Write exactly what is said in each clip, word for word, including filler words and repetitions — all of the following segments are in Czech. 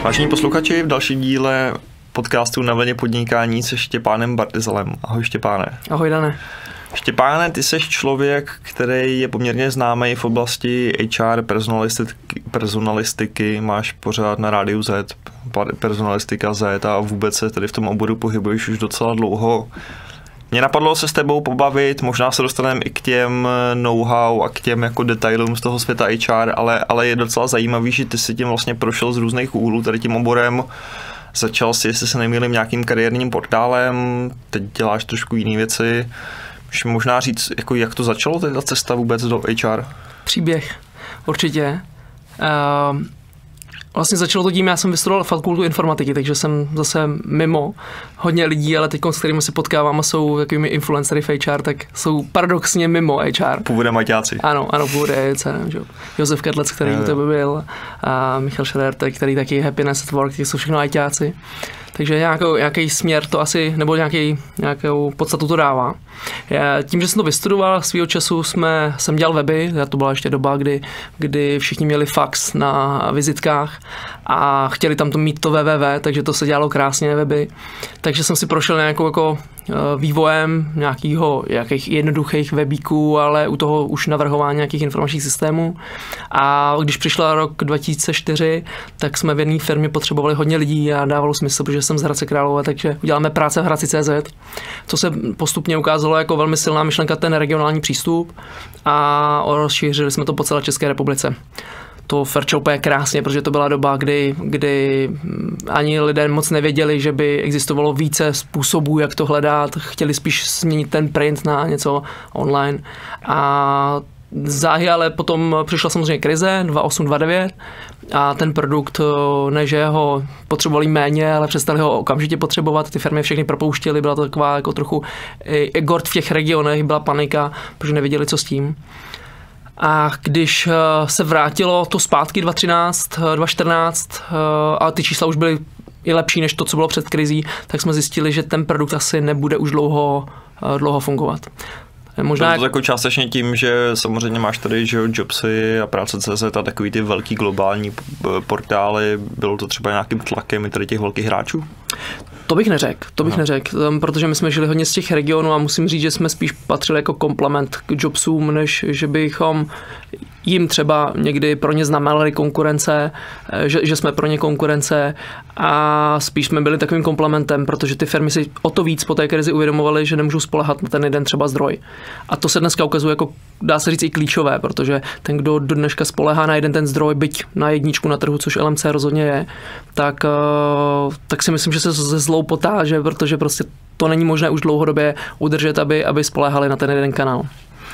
Vážení posluchači, v dalším díle podcastu Na vlně podnikání se Štěpánem Bartyzalem. Ahoj Štěpáne. Ahoj Dane. Štěpáne, ty jsi člověk, který je poměrně známý v oblasti H R, personalistiky, personalistiky, máš pořád na Rádiu Z, personalistika Z a vůbec se tady v tom oboru pohybuješ už docela dlouho. Mě napadlo se s tebou pobavit, možná se dostaneme i k těm know-how a k těm jako detailům z toho světa H R, ale, ale je docela zajímavý, že ty si tím vlastně prošel z různých úhlů, tady tím oborem. Začal si, jestli se nemýlím, nějakým kariérním portálem, teď děláš trošku jiné věci. Můžeš možná říct, jako jak to začalo, ta cesta vůbec do H R? Příběh, určitě. Uh, vlastně začalo to tím, já jsem vystudoval fakultu informatiky, takže jsem zase mimo hodně lidí, ale teď, s kterými se potkávám a jsou takovými influencery v H R, tak jsou paradoxně mimo H R. Původem ajťáci. Ano, ano, původem Josef Kedlec, který u tebe byl, a Michal Šeder, který taky Happiness at Work, ty jsou všechno ajťáci. Takže nějakou, nějaký směr to asi, nebo nějaký, nějakou podstatu to dává. Já, tím, že jsem to vystudoval, svýho času jsme, jsem dělal weby, to byla ještě doba, kdy, kdy všichni měli fax na vizitkách a chtěli tam to mít to www, takže to se dělalo krásně weby. Takže jsem si prošel nějakou jako vývojem nějakého, nějakých jednoduchých webíků, ale u toho už navrhování nějakých informačních systémů. A když přišla rok dva tisíce čtyři, tak jsme v jedné firmě potřebovali hodně lidí a dávalo smysl, protože jsem z Hradce Králové, takže uděláme práce v Hradci tečka cé zet, co se postupně ukázalo jako velmi silná myšlenka, ten regionální přístup, a rozšířili jsme to po celé České republice. To frčelo úplně krásně, protože to byla doba, kdy, kdy ani lidé moc nevěděli, že by existovalo více způsobů, jak to hledat. Chtěli spíš změnit ten print na něco online. A záhy ale potom přišla samozřejmě krize dva osm dva devět a ten produkt, ne že ho potřebovali méně, ale přestali ho okamžitě potřebovat. Ty firmy všechny propouštěly, byla to taková jako trochu i gord v těch regionech, byla panika, protože nevěděli, co s tím. A když se vrátilo to zpátky dva třináct, dva čtrnáct a ty čísla už byly i lepší než to, co bylo před krizí, tak jsme zjistili, že ten produkt asi nebude už dlouho, dlouho fungovat. Možná bylo to jako částečně tím, že samozřejmě máš tady že Jobsy a práce tečka cé zet a takový ty velký globální portály, bylo to třeba nějakým tlakem i tady těch velkých hráčů? To bych neřekl, to bych neřekl, protože my jsme žili hodně z těch regionů a musím říct, že jsme spíš patřili jako komplement k Jobsům, než že bychom jim třeba někdy pro ně znamenali konkurence, že, že jsme pro ně konkurence, a spíš jsme byli takovým komplementem, protože ty firmy si o to víc po té krizi uvědomovaly, že nemůžou spoléhat na ten jeden třeba zdroj. A to se dneska ukazuje jako, dá se říct, i klíčové, protože ten, kdo do dneška spoléhá na jeden ten zdroj, byť na jedničku na trhu, což L M C rozhodně je, tak, tak si myslím, že se ze zlou potáže, protože prostě to není možné už dlouhodobě udržet, aby, aby spoléhali na ten jeden kanál.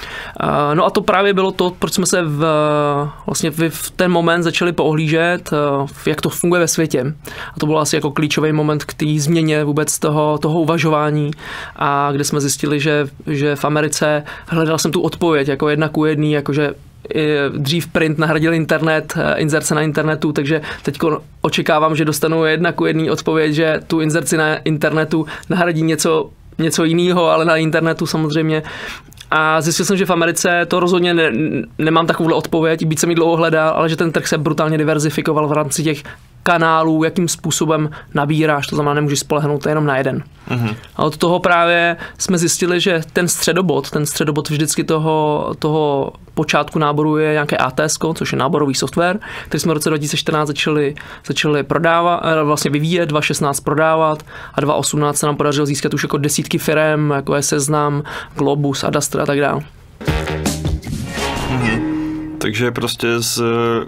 No a to právě bylo to, proč jsme se v, vlastně v ten moment začali poohlížet, jak to funguje ve světě. A to byl asi jako klíčový moment k té změně vůbec toho, toho uvažování, a kde jsme zjistili, že, že v Americe hledal jsem tu odpověď jako jedna ku jedný, jakože dřív print nahradil internet, inzerce na internetu, takže teď očekávám, že dostanu jedna ku jedný odpověď, že tu inzerci na internetu nahradí něco, něco jiného, ale na internetu samozřejmě. A zjistil jsem, že v Americe to rozhodně ne, nemám takovouhle odpověď, byť jsem ji dlouho hledal, ale že ten trh se brutálně diverzifikoval v rámci těch kanálů, jakým způsobem nabíráš, to znamená, nemůžeš spolehnout jenom na jeden. Mm-hmm. A od toho právě jsme zjistili, že ten středobod, ten středobod vždycky toho, toho počátku náboru je nějaké A T S, což je náborový software, který jsme v roce dva tisíce čtrnáct začali, začali prodávat, vlastně vyvíjet, dva šestnáct prodávat a dva osmnáct se nám podařilo získat už jako desítky firem, jako je Seznam, Globus, Adastra a tak dále. Mm-hmm. Takže prostě z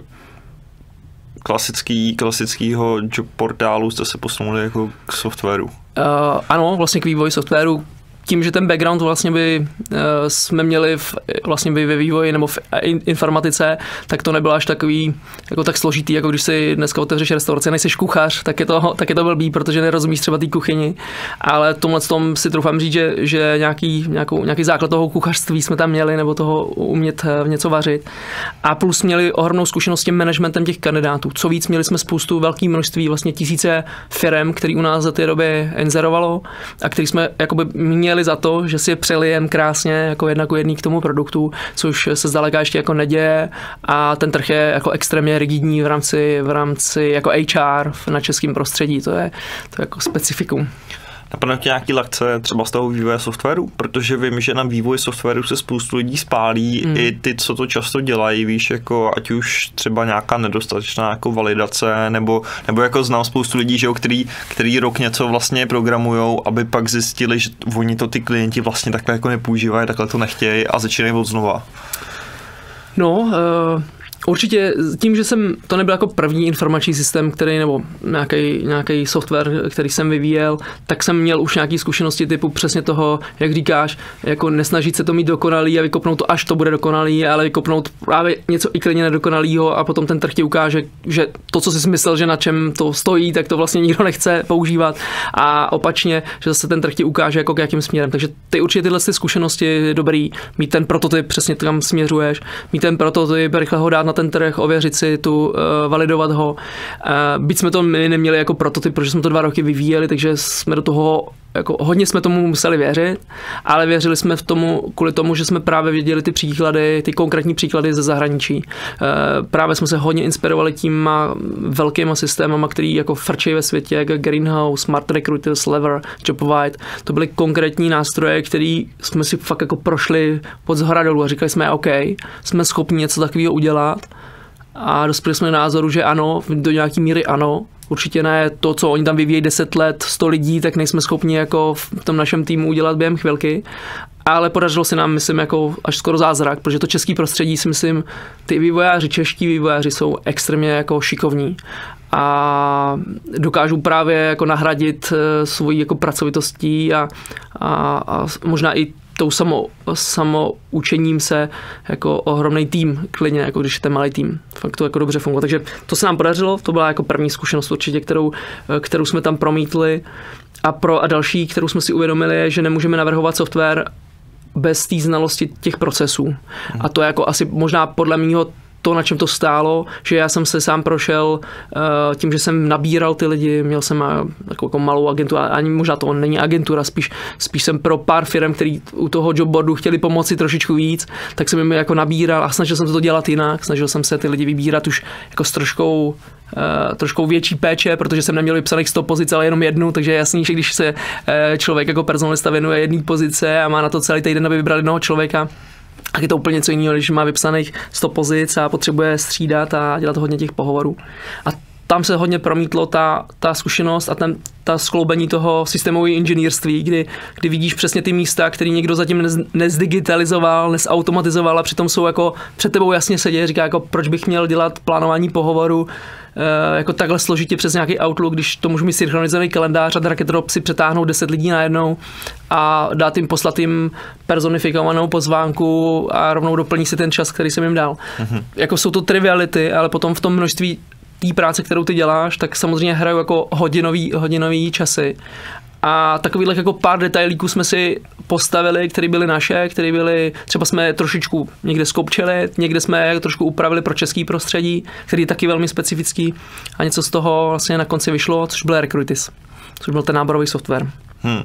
klasický, klasického job portálu jste se posunuli jako k softwaru. Uh, ano, vlastně k vývoji softwaru. Tím, že ten background vlastně by uh, jsme měli v, vlastně by ve vývoji nebo v informatice, tak to nebylo až takový jako tak složitý, jako když si dneska otevřeš restauraci a nejseš kuchař, tak je to, tak je to blbý, protože nerozumíš třeba té kuchyni, ale tomhle tom si troufám říct, že, že nějaký, nějakou, nějaký základ toho kuchařství jsme tam měli, nebo toho umět něco vařit. A plus měli ohromnou zkušenost s tím managementem těch kandidátů. Co víc, měli jsme spoustu velké množství, vlastně tisíce firem, který u nás za té době inzerovalo a který jsme jakoby měli měli za to, že si je přelijem krásně jako jedna ku jedný k tomu produktu, což se zdaleka ještě jako neděje a ten trh je jako extrémně rigidní v rámci, v rámci jako H R na českém prostředí, to je, to je jako specifikum. Napadne tě nějaký lekce třeba z toho vývoje softwaru? Protože vím, že na vývoj softwaru se spoustu lidí spálí, hmm. i ty, co to často dělají, víš, jako ať už třeba nějaká nedostatečná jako validace, nebo, nebo jako znám spoustu lidí, že jo, který, který rok něco vlastně programujou, aby pak zjistili, že oni to ty klienti vlastně takhle jako nepoužívají, takhle to nechtějí a začínají od znova. No, uh... určitě tím, že jsem, to nebyl jako první informační systém, který, nebo nějaký, nějaký software, který jsem vyvíjel, tak jsem měl už nějaké zkušenosti typu přesně toho, jak říkáš, jako nesnažit se to mít dokonalý a vykopnout to, až to bude dokonalý, ale vykopnout právě něco i klidně nedokonalýho a potom ten trh ti ukáže, že to, co jsi myslel, že na čem to stojí, tak to vlastně nikdo nechce používat a opačně, že zase ten trh ti ukáže, jako k jakým směrem. Takže ty určitě tyhle ty zkušenosti je dobrý, mít ten prototyp, přesně kam směřuješ, mít ten prototyp, rychle ho dát na ten trh, ověřit si tu, uh, validovat ho. Uh, byť jsme to my neměli jako prototyp, protože jsme to dva roky vyvíjeli, takže jsme do toho, jako hodně jsme tomu museli věřit, ale věřili jsme v tomu kvůli tomu, že jsme právě viděli ty příklady, ty konkrétní příklady ze zahraničí. Uh, právě jsme se hodně inspirovali těma velkýma systémama, který jako frčejí ve světě, jako Greenhouse, Smart Recruiters, Lever, Jobvite. To byly konkrétní nástroje, který jsme si fakt jako prošli pod zhora dolů a říkali jsme, OK, jsme schopni něco takového udělat. A dospěli jsme názoru, že ano, do nějaký míry ano. Určitě ne to, co oni tam vyvíjejí deset let, sto lidí, tak nejsme schopni jako v tom našem týmu udělat během chvilky. Ale podařilo se nám, myslím, jako až skoro zázrak, protože to český prostředí si myslím, ty vývojáři, čeští vývojáři jsou extrémně jako šikovní a dokážou právě jako nahradit svojí jako pracovitostí a, a, a možná i tou samo, samoučením se jako ohromný tým, klidně, jako když je ten malý tým. Fakt to jako dobře funguje. Takže to se nám podařilo, to byla jako první zkušenost určitě, kterou, kterou jsme tam promítli. A pro a další, kterou jsme si uvědomili, je, že nemůžeme navrhovat software bez té znalosti těch procesů. A to je jako asi možná podle mýho to, na čem to stálo, že já jsem se sám prošel uh, tím, že jsem nabíral ty lidi, měl jsem uh, jako, jako malou agenturu, ani možná to není agentura, spíš, spíš jsem pro pár firm, který u toho jobboardu chtěli pomoci trošičku víc, tak jsem jim jako nabíral a snažil jsem to dělat jinak, snažil jsem se ty lidi vybírat už jako s troškou Uh, trošku větší péče, protože jsem neměl vypsaných sto pozic, ale jenom jednu, takže je jasný, že když se uh, člověk jako personalista věnuje jedné pozice a má na to celý týden, aby vybral jednoho člověka, tak je to úplně něco jiného, když má vypsaných sto pozic a potřebuje střídat a dělat hodně těch pohovorů. A tam se hodně promítlo ta, ta zkušenost a ten, ta skloubení toho systémového inženýrství, kdy, kdy vidíš přesně ty místa, které někdo zatím nez, nezdigitalizoval, nezautomatizoval a přitom jsou jako před tebou jasně sedí, říká jako proč bych měl dělat plánování pohovoru e, jako takhle složitě přes nějaký Outlook, když to můžu mít synchronizovaný kalendář a drag and drop si přetáhnout deset lidí najednou a dát jim, poslat jim personifikovanou pozvánku a rovnou doplní si ten čas, který jsem jim dal. Mm-hmm. Jako jsou to triviality, ale potom v tom množství té práce, kterou ty děláš, tak samozřejmě hrajou jako hodinový, hodinový časy. A takových jako pár detailíků jsme si postavili, které byly naše, které byly, třeba jsme trošičku někde skopčili, někde jsme trošku upravili pro český prostředí, který je taky velmi specifický a něco z toho vlastně na konci vyšlo, což byl Recruitis, což byl ten náborový software. Hmm.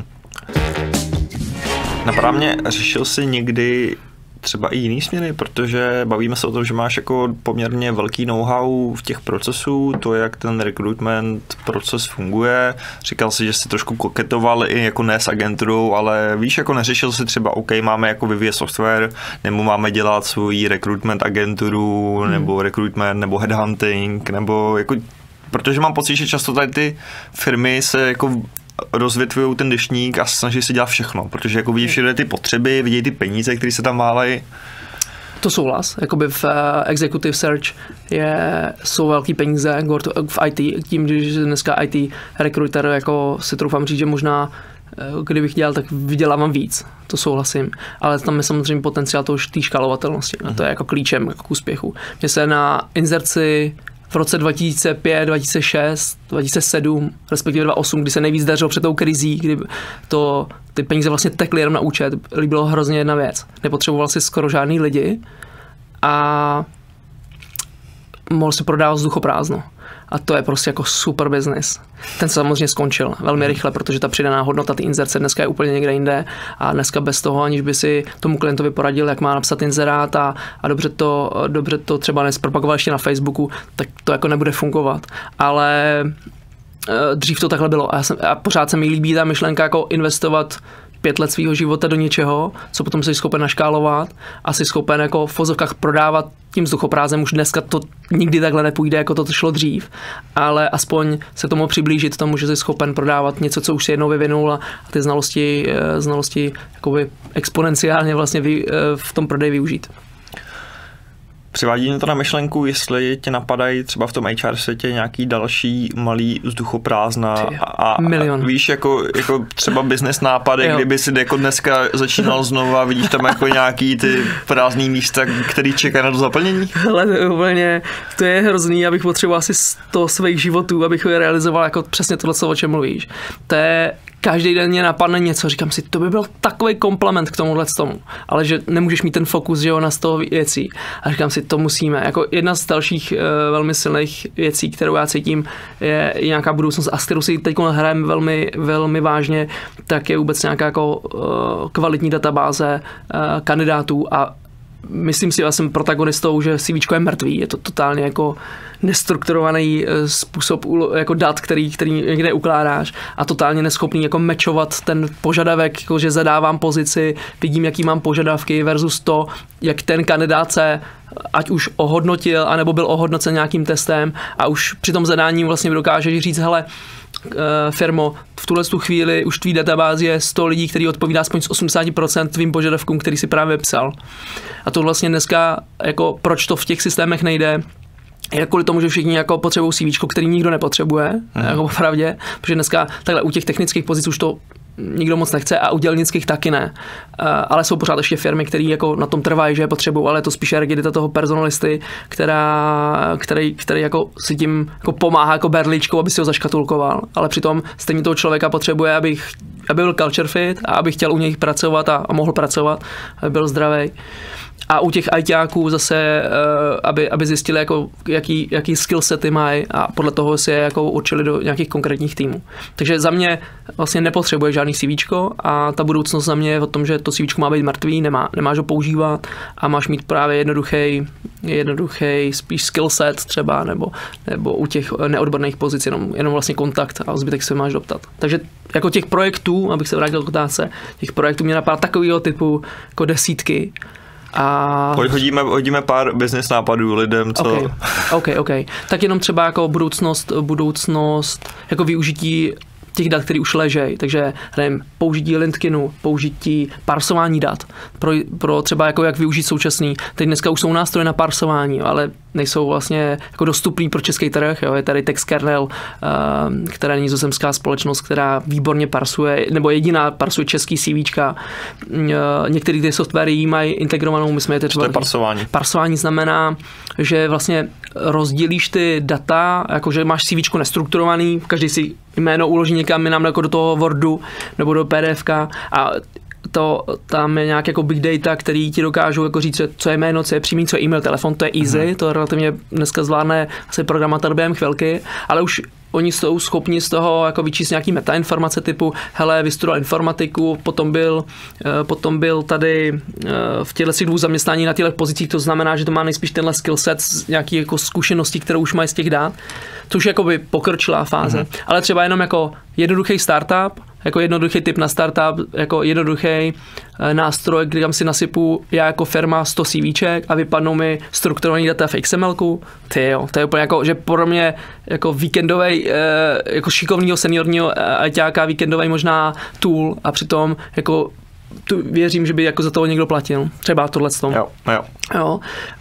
Napadá mě, řešil jsi někdy třeba i jiný směry, protože bavíme se o tom, že máš jako poměrně velký know-how v těch procesů, to, jak ten recruitment proces funguje. Říkal jsi, že jsi trošku koketoval i jako ne s agenturou, ale víš, jako neřešil jsi třeba, OK, máme jako vyvíjet software, nebo máme dělat svoji recruitment agenturu, hmm. nebo recruitment, nebo headhunting, nebo jako, protože mám pocit, že často tady ty firmy se jako rozvětvují ten deštník a snaží se dělat všechno, protože jako vidí všude ty potřeby, vidí ty peníze, které se tam válejí. To souhlas, jakoby v uh, executive search je, jsou velký peníze v í té, tím, že dneska í té recruiter, jako si troufám říct, že možná kdybych dělal, tak vydělávám víc, to souhlasím, ale tam je samozřejmě potenciál toho té škálovatelnosti a to je jako klíčem k úspěchu. Mně se na inzerci v roce dva tisíce pět, dva tisíce šest, dva tisíce sedm, respektive dva tisíce osm, kdy se nejvíc dařilo před tou krizí, kdy to, ty peníze vlastně tekly jenom na účet, líbilo hrozně jedna věc. Nepotřeboval si skoro žádný lidi a mohl si prodávat vzduchoprázdno. a to je prostě jako super business. Ten se samozřejmě skončil velmi rychle, protože ta přidaná hodnota ty inzerce dneska je úplně někde jinde a dneska bez toho, aniž by si tomu klientovi poradil, jak má napsat inzerát a, a dobře, to, dobře to třeba nespropagoval ještě na Facebooku, tak to jako nebude fungovat. Ale dřív to takhle bylo a, já jsem, a pořád se mi líbí ta myšlenka jako investovat pět let svého života do něčeho, co potom jsi schopen naškálovat a jsi schopen jako v fozovkách prodávat tím vzduchoprázdnem. Už dneska to nikdy takhle nepůjde, jako to šlo dřív, ale aspoň se tomu přiblížit tomu, že jsi schopen prodávat něco, co už si jednou vyvinul a ty znalosti, znalosti jakoby exponenciálně vlastně v tom prodeji využít. Přivádí mě to na myšlenku, jestli tě napadají třeba v tom H R světě nějaký další malý vzduchoprázdna a, a víš, jako, jako třeba business nápady, jo. Kdyby si jako dneska začínal znovu a vidíš tam jako nějaký ty prázdný místa, který čekají na to zaplnění? Hele, to, úplně, to je hrozný, abych potřeboval asi sto svých životů, abych je realizoval jako přesně tohle, o čem mluvíš. To je každý den mě napadne něco, říkám si, to by byl takový komplement k tomuhle tomu, ale že nemůžeš mít ten fokus, že jo, na sto věcí. A říkám si, to musíme. Jako jedna z dalších uh, velmi silných věcí, kterou já cítím, je nějaká budoucnost a s kterou si teď hrajeme velmi, velmi vážně, tak je vůbec nějaká jako uh, kvalitní databáze uh, kandidátů a myslím si, já jsem protagonistou, že CVčko je mrtvý, je to totálně jako nestrukturovaný způsob jako dat, který, který někde ukládáš a totálně neschopný jako mečovat ten požadavek, jako že zadávám pozici, vidím, jaký mám požadavky versus to, jak ten kandidát se ať už ohodnotil, anebo byl ohodnocen nějakým testem a už při tom zadání vlastně dokážeš říct, hele, firmo, v tuhle chvíli už tvý databázi je sto lidí, který odpovídá aspoň z osmdesát procent tvým požadavkům, který si právě psal. A to vlastně dneska, jako proč to v těch systémech nejde, je kvůli tomu, že všichni jako potřebují CVčko, který nikdo nepotřebuje, hmm. jako opravdě, protože dneska takhle u těch technických pozic už to nikdo moc nechce a u dělnických taky ne. Ale jsou pořád ještě firmy, které jako na tom trvají, že je potřebují, ale je to spíše rigidita toho personalisty, která, který, který jako si tím jako pomáhá jako berličkou, aby si ho zaškatulkoval. Ale přitom stejně toho člověka potřebuje, aby, aby byl culture fit a aby chtěl u něj pracovat a, a mohl pracovat, aby byl zdravý. A u těch ajťáků zase, aby, aby zjistili, jako, jaký, jaký skillsety mají a podle toho si je jako určili do nějakých konkrétních týmů. Takže za mě vlastně nepotřebuje žádný CVčko a ta budoucnost za mě je o tom, že to CVčko má být mrtvý, nemá, nemáš ho používat a máš mít právě jednoduchý, jednoduchý spíš skillset třeba, nebo, nebo u těch neodborných pozic jenom, jenom vlastně kontakt a zbytek se máš doptat. Takže jako těch projektů, abych se vrátil k otázce, těch projektů mě napadá takového typu jako desítky. A... Hodíme, hodíme pár business nápadů lidem, co... Okay. OK, OK. Tak jenom třeba jako budoucnost, budoucnost jako využití těch dat, které už ležejí. Takže nevím, použití LinkedInu, použití parsování dat. Pro, pro třeba jako jak využít současný. Teď dneska už jsou nástroje na parsování, ale nejsou vlastně jako dostupný pro český trh. Jo. Je tady Textkernel, která je nizozemská společnost, která výborně parsuje, nebo jediná parsuje český CVčka. Některé ty softwary mají integrovanou, my jsme je třeba... To je parsování. Parsování znamená, že vlastně rozdělíš ty data, jakože máš CVčko nestrukturovaný, každý si jméno uloží někam jinam jako do toho Wordu nebo do PDFka a to, tam je nějak jako big data, který ti dokážou jako říct, co je jméno, co je přímý, co je e-mail, telefon, to je easy, mm. to relativně dneska zvládne asi programátor během chvilky, ale už oni jsou schopni z toho jako vyčíst nějaký metainformace typu, hele, vystudoval informatiku, potom byl, potom byl tady v těchto dvou zaměstnání na těchto pozicích, to znamená, že to má nejspíš tenhle skillset z nějaký jako zkušeností, kterou už mají z těch dát, což je jakoby pokročilá fáze, mm. ale třeba jenom jako jednoduchý startup, jako jednoduchý tip na startup, jako jednoduchý nástroj, kde tam si nasypu já jako firma sto CVček a vypadnou mi strukturovaný data v X M L ku. Ty jo, to je úplně jako, že pro mě jako víkendový, jako šikovného seniorního ajťáka víkendový možná tool a přitom jako tu věřím, že by jako za toho někdo platil. Třeba tohleto. Jo, jo. Jo.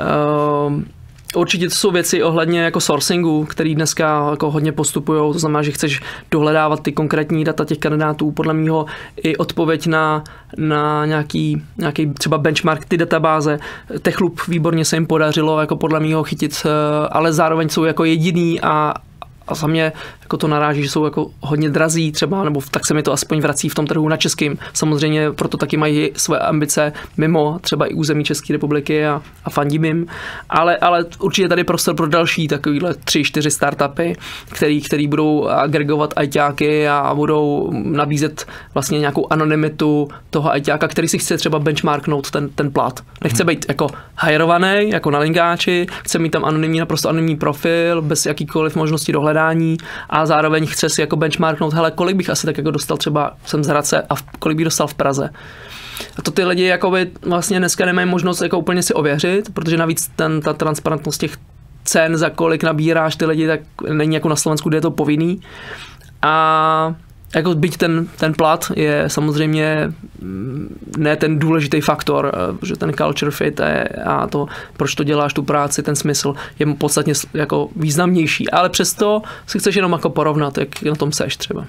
Um, Určitě to jsou věci ohledně jako sourcingu, který dneska jako hodně postupují, to znamená, že chceš dohledávat ty konkrétní data těch kandidátů, podle mého i odpověď na, na nějaký, nějaký třeba benchmark ty databáze. Techloop výborně se jim podařilo jako podle mého chytit, ale zároveň jsou jako jediný a a za mě jako to naráží, že jsou jako hodně drazí třeba, nebo tak se mi to aspoň vrací v tom trhu na českým. Samozřejmě proto taky mají své ambice mimo třeba i území České republiky a, a fandím jim. Ale, ale určitě tady prostor pro další takovýhle tři, čtyři startupy, který, který budou agregovat ajťáky a, a budou nabízet vlastně nějakou anonymitu toho ajťáka, který si chce třeba benchmarknout ten, ten plat. Nechce hmm. být jako hajrovaný, jako na linkáči, chce mít tam anonymní, naprosto anonymní profil, bez jakýkoliv možnosti dohledání a zároveň chce si jako benchmarknout, hele, kolik bych asi tak jako dostal třeba jsem z Hradce a v, kolik bych dostal v Praze. A to ty lidi jakoby vlastně dneska nemají možnost jako úplně si ověřit, protože navíc ten, ta transparentnost těch cen, za kolik nabíráš ty lidi, tak není jako na Slovensku, kde je to povinný. A jako byť ten, ten plat je samozřejmě ne ten důležitý faktor, že ten culture fit je, a to, proč to děláš tu práci, ten smysl je podstatně jako významnější. Ale přesto si chceš jenom jako porovnat, jak na tom seš třeba.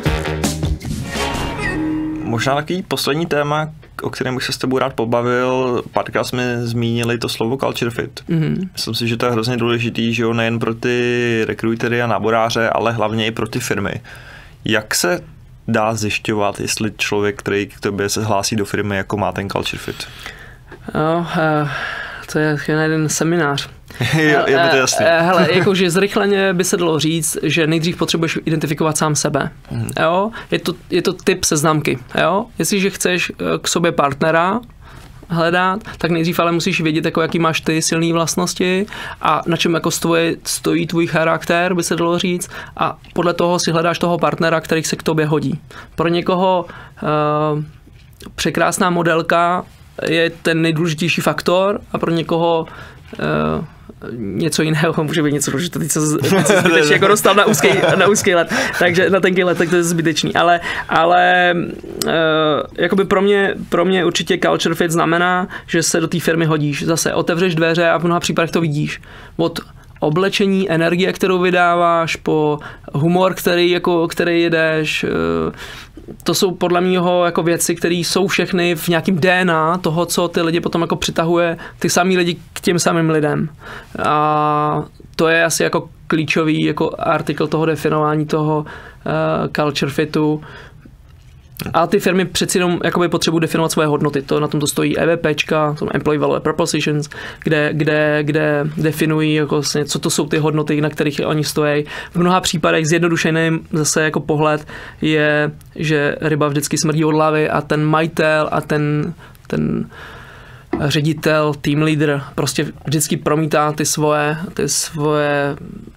Možná takový poslední téma, o kterém bych se s tebou rád pobavil, párkrát jsme zmínili to slovo culture fit. Mm-hmm. Myslím si, že to je hrozně důležitý, že jo, nejen pro ty rekrutery a náboráře, ale hlavně i pro ty firmy. Jak se dá zjišťovat, jestli člověk, který k tobě se hlásí do firmy, jako má ten culture fit? No, to je na jeden seminář. je, je mi to jasný. Hele, jakože zrychleně by se dalo říct, že nejdřív potřebuješ identifikovat sám sebe. Hmm. Jo? Je to, je to typ seznamky. Jo? Jestliže chceš k sobě partnera hledat, tak nejdřív ale musíš vědět, jako jaký máš ty silné vlastnosti a na čem jako stojí, stojí tvůj charakter, by se dalo říct, a podle toho si hledáš toho partnera, který se k tobě hodí. Pro někoho uh, překrásná modelka je ten nejdůležitější faktor a pro někoho uh, něco jiného, může být něco důležitého, teď se zbytečně jako dostal na úzký, na úzký let, takže na tenký let, tak to je zbytečný, ale, ale uh, jakoby pro mě, pro mě určitě culture fit znamená, že se do té firmy hodíš, zase otevřeš dveře a v mnoha případech to vidíš. Od oblečení, energie, kterou vydáváš, po humor, který, jako, který jedeš, uh, to jsou podle mého jako věci, které jsou všechny v nějakým D N A toho, co ty lidi potom jako přitahuje ty samý lidi k těm samým lidem. A to je asi jako klíčový jako artikl toho definování toho uh, culture fitu. A ty firmy přeci jenom jakoby potřebují definovat svoje hodnoty. To na tom to stojí EVPčka, to Employee Value Propositions, kde, kde, kde definují, jako vlastně, co to jsou ty hodnoty, na kterých oni stojí. V mnoha případech zjednodušený zase jako pohled je, že ryba vždycky smrdí od hlavy a ten majitel a ten, ten ředitel, team leader prostě vždycky promítá ty svoje, ty svoje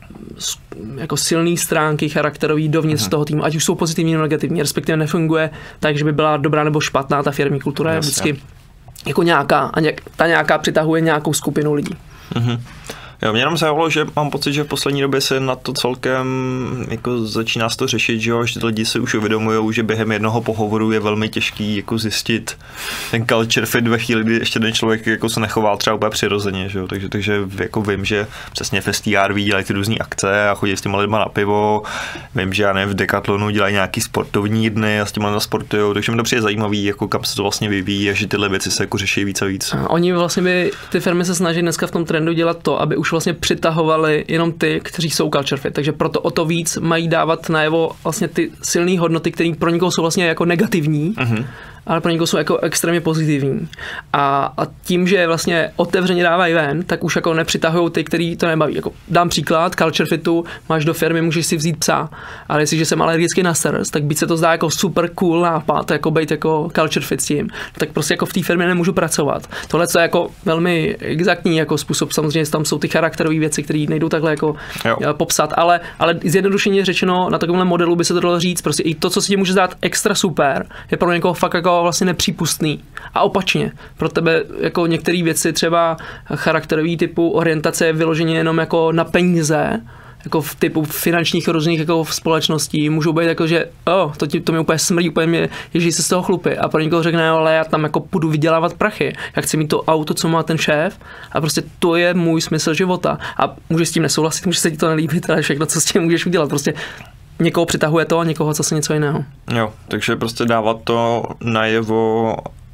jako silné stránky charakterový dovnitř uh-huh. toho týmu, ať už jsou pozitivní nebo negativní, respektive nefunguje tak, že by byla dobrá nebo špatná, ta firmní kultura je vždycky jako nějaká a nějak, ta nějaká přitahuje nějakou skupinu lidí. Uh-huh. Jo, mě jenom zajímalo, že mám pocit, že v poslední době se na to celkem jako začíná se to řešit, že, jo, že lidi si už uvědomují, že během jednoho pohovoru je velmi těžký jako zjistit ten culture fit ve chvíli, kdy ještě ten člověk jako se nechová třeba úplně přirozeně, že jo, takže, takže jako vím, že přesně v S T R V dělají ty různý akce a chodí s těma lidma na pivo, vím, že já nevím, v Decathlonu dělají nějaký sportovní dny a s těma lidma sportujou, takže mi to přijde zajímavý, jako kam se to vlastně vyvíjí a že tyhle věci se jako řeší víc a víc. A oni vlastně by, ty firmy se snaží dneska v tom trendu dělat to, aby už vlastně přitahovali jenom ty, kteří jsou culture fit, takže proto o to víc mají dávat najevo vlastně ty silné hodnoty, které pro někoho jsou vlastně jako negativní, uh-huh. ale pro někoho jsou jako extrémně pozitivní. A, a tím, že vlastně otevřeně dávají ven, tak už jako nepřitahují ty, který to nebaví. Jako dám příklad, culture fitu, máš do firmy, můžeš si vzít psa, ale jestliže jsem alergický na srst, tak byť se to zdá jako super cool nápad, jako být jako culture fit s tím, tak prostě jako v té firmě nemůžu pracovat. Tohle je jako velmi exaktní jako způsob, samozřejmě tam jsou ty charakterové věci, které nejdou takhle jako jo. popsat, ale, ale zjednodušeně řečeno, na takovémhle modelu by se to dalo říct, prostě i to, co si ti může zdát extra super, je pro někoho fakt jako vlastně nepřípustný. A opačně, pro tebe jako některé věci, třeba charakterový typu orientace je vyloženě jenom jako na peníze, jako v typu finančních různých jako v společností, můžou být jako, že oh, to, ti, to mi úplně smrdí, úplně mě ježí se z toho chlupy. A pro někoho řekne, ale já tam jako půjdu vydělávat prachy. Já chci mít to auto, co má ten šéf a prostě to je můj smysl života. A můžeš s tím nesouhlasit, může se ti to nelíbit, ale všechno, co s tím můžeš udělat. Prostě někoho přitahuje to a někoho zase něco jiného. Jo, takže prostě dávat to najevo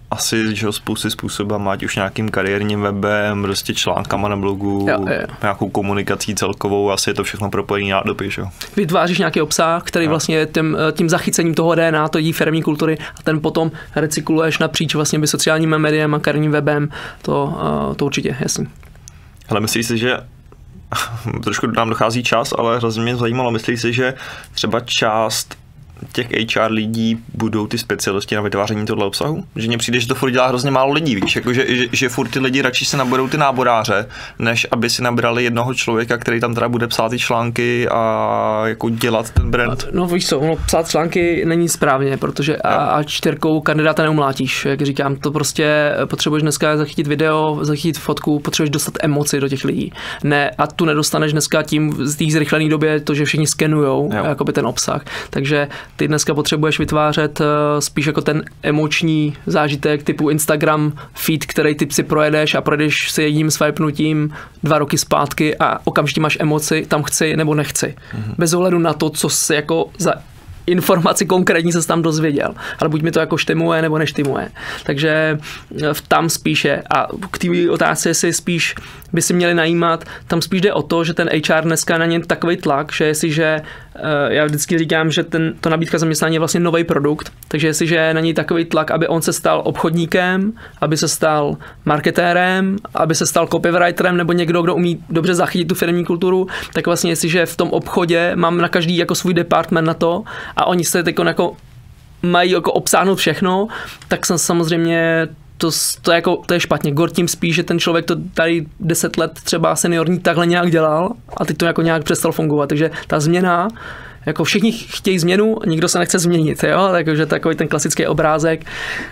asi, že spousty způsobem, ať už nějakým kariérním webem, prostě článkama na blogu, jo, jo. nějakou komunikací celkovou, asi je to všechno propojený nádoby, že jo. Vytváříš nějaký obsah, který jo. vlastně tím, tím zachycením toho D N A, to jí firemní kultury a ten potom recykluješ napříč vlastně sociálním médiem a kariérním webem, to, to určitě, jasný. Hele, myslíš si, že trošku nám dochází čas, ale hrozně mě zajímalo, myslíš si, že třeba část těch H R lidí budou ty specialisti na vytváření tohle obsahu? Že mně přijde, že to furt dělá hrozně málo lidí, víš, jako že, že, že furt ty lidi radši se nabudou ty náboráře, než aby si nabrali jednoho člověka, který tam teda bude psát ty články a jako dělat ten brand. No víš co, no, psát články není správně, protože a, a čtyřkou kandidáta neumlátíš, jak říkám, to prostě potřebuješ dneska zachytit video, zachytit fotku, potřebuješ dostat emoci do těch lidí. Ne, a tu nedostaneš dneska tím z té zrychlené době, to, že všichni skenujou jakoby ten obsah. Takže ty dneska potřebuješ vytvářet spíš jako ten emoční zážitek typu Instagram feed, který ty si projedeš a projedeš si jedním swipnutím dva roky zpátky a okamžitě máš emoci, tam chci nebo nechci. Mm-hmm. Bez ohledu na to, co se jako za informaci konkrétní se tam dozvěděl. Ale buď mi to jako štimuje nebo neštimuje. Takže tam spíše a k té otázce si spíš by si měli najímat, tam spíš jde o to, že ten H R dneska na ně takový tlak, že jestliže já vždycky říkám, že ten, to nabídka zaměstnání je vlastně nový produkt, takže jestliže je na něj takový tlak, aby on se stal obchodníkem, aby se stal marketérem, aby se stal copywriterem nebo někdo, kdo umí dobře zachytit tu firmní kulturu, tak vlastně jestliže v tom obchodě mám na každý jako svůj department na to a oni se teď jako mají jako obsáhnout všechno, tak samozřejmě To, to, jako, to je špatně. Gor tím spíš, že ten člověk to tady deset let třeba seniorní takhle nějak dělal a teď to jako nějak přestal fungovat. Takže ta změna, jako všichni chtějí změnu, nikdo se nechce změnit. Jo? Takže takový ten klasický obrázek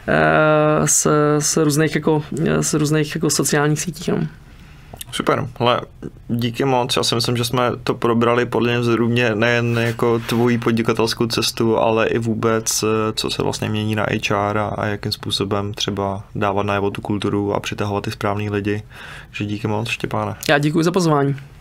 uh, z, z různých, jako, z různých jako sociálních sítí. No. Super, hele, díky moc, já si myslím, že jsme to probrali podle mě zrůvně nejen jako tvoji podnikatelskou cestu, ale i vůbec, co se vlastně mění na H R a, a jakým způsobem třeba dávat najevo tu kulturu a přitahovat ty správný lidi. Takže díky moc, Štěpáne. Já děkuji za pozvání.